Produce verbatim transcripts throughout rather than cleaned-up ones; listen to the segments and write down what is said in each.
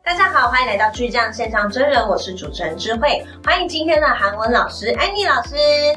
大家好，欢迎来到巨匠线上真人，我是主持人智慧，欢迎今天的韩文老师安妮老师。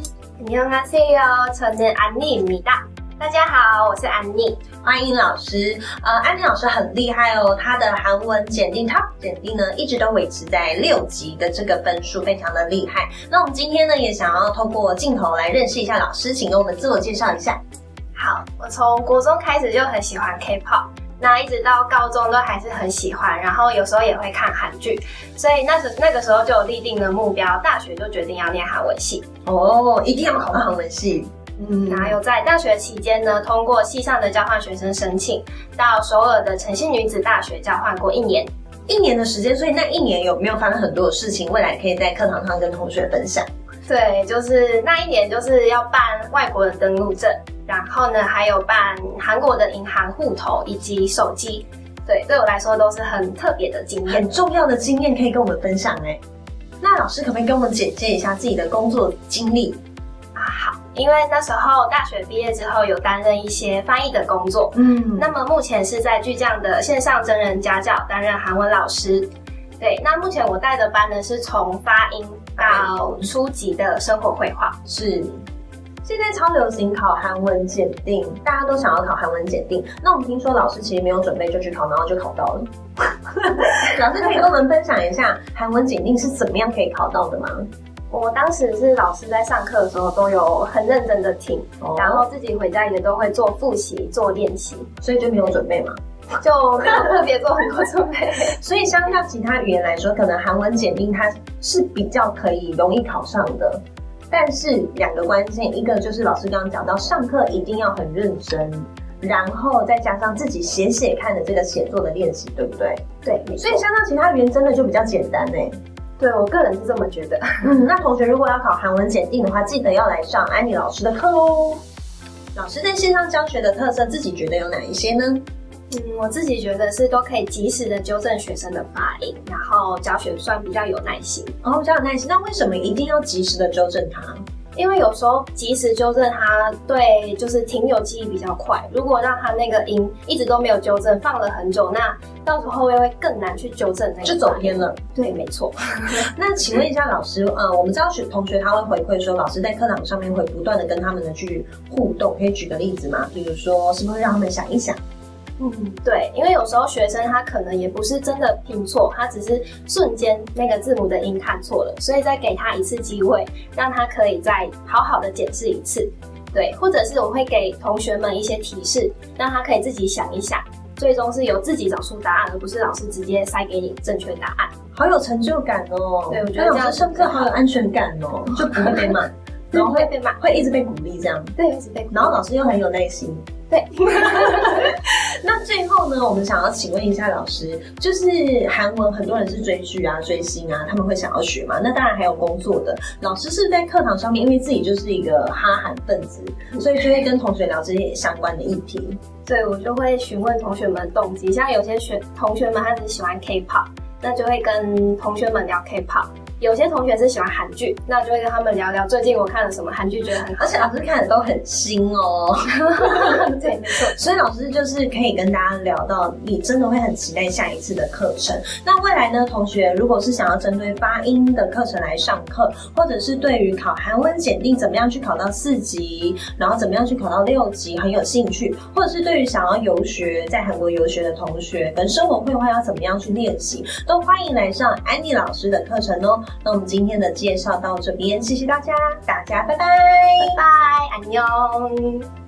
안녕하세요，저는安妮입니다。大家好，我是安妮， 欢迎老师。呃，安妮老师很厉害哦，她的韩文检定 Top 检定呢，一直都维持在六级的这个分数，非常的厉害。那我们今天呢，也想要透过镜头来认识一下老师，请跟我们自我介绍一下。 好，我从国中开始就很喜欢 K-pop。那一直到高中都还是很喜欢，然后有时候也会看韩剧，所以那时那个时候就有立定的目标，大学就决定要念韩文系。 哦，一定要考到韩文系。 嗯，然后有在大学期间呢，通过系上的交换学生申请，到首尔的诚信女子大学交换过一年。 一年的时间，所以那一年有没有发生很多的事情？未来可以在课堂上跟同学分享。 对，就是那一年就是要办外国的登录证，然后呢还有办韩国的银行户头以及手机。对，对我来说都是很特别的经验， 很重要的经验可以跟我们分享哎。那老师可不可以跟我们简介一下自己的工作经历？ 啊，好，因为那时候大学毕业之后有担任一些翻译的工作，嗯，那么目前是在巨匠的线上真人家教担任韩文老师。对，那目前我带的班呢是从发音到初级的生活绘画。 是，现在超流行考韩文检定，大家都想要考韩文检定。那我们听说老师其实没有准备就去考，然后就考到了。老师可以跟我们分享一下韩文检定是怎么样可以考到的吗？ 我当时是老师在上课的时候都有很认真的听，哦、然后自己回家也都会做复习、做练习， 所以就没有准备嘛。 就没有特别做很多准备， 所以相较其他语言来说，可能韩文检定它是比较可以容易考上的。但是两个关键，一个就是老师刚刚讲到，上课一定要很认真，然后再加上自己写写看的这个写作的练习，对不对？ 对， 所以相较其他语言真的就比较简单哎。 对，我个人是这么觉得。 嗯，那同学如果要考韩文检定的话，记得要来上安妮老师的课喽。老师在线上教学的特色，自己觉得有哪一些呢？ 嗯，我自己觉得是都可以及时的纠正学生的发音，然后教学算比较有耐心。 哦，比较有耐心。那为什么一定要及时的纠正它？ 因为有时候及时纠正它，对，就是停留记忆比较快。如果让它那个音一直都没有纠正，放了很久，那到时候会会更难去纠正那个， 就走偏了。 对，没错。 那请问一下老师，呃，我们知道学同学他会回馈说，老师在课堂上面会不断的跟他们的去互动，可以举个例子吗？比如说，是不是让他们想一想？ 嗯，对，因为有时候学生他可能也不是真的拼错，他只是瞬间那个字母的音看错了，所以再给他一次机会，让他可以再好好的检视一次。对，或者是我会给同学们一些提示，让他可以自己想一想，最终是由自己找出答案，而不是老师直接塞给你正确答案。 好有成就感哦！ 对，我觉得这样上课好有安全感哦，就不会被骂，然后会被骂，会一直被鼓励这样。 对，一直被鼓励， 然后老师又很有耐心。 对。 那最后呢，我们想要请问一下老师，就是韩文很多人是追剧啊、追星啊，他们会想要学嘛？那当然还有工作的老师是在课堂上面，因为自己就是一个哈韩分子，所以就会跟同学聊这些相关的议题。 对，我就会询问同学们动机，像有些学同学们他只喜欢 K-pop， 那就会跟同学们聊 K-pop。有些同学是喜欢韩剧，那就会跟他们聊聊最近我看了什么韩剧，觉得很好， 而且老师看的都很新哦。 对，没错。 所以老师就是可以跟大家聊到，你真的会很期待下一次的课程。那未来呢，同学如果是想要针对发音的课程来上课，或者是对于考韩文检定怎么样去考到四级，然后怎么样去考到六级很有兴趣，或者是对于想要游学在韩国游学的同学，跟生活绘画要怎么样去练习，都欢迎来上安妮老师的课程哦。那我们今天的介绍到这边，谢谢大家，大家拜拜， 拜拜，안녕。